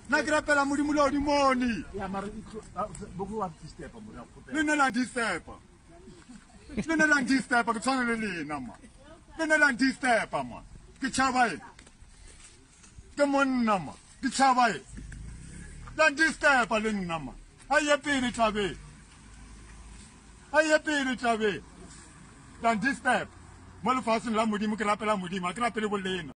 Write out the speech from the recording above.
Na ke rapela modimo le odimoni. Ya mara bogo wa step mo ya go Le nna la distepa. Le nna la distepa ke tshwana le lena ma. Le nna la distepa ma. Ke tshaba e. Ke monna ma. Ke tshaba e. La distepa le nna ma. Haye pele tlabe. Haye pele tlabe. La distepa. Mo le faseng la modimo ke rapela modimo, ke rapele bolena.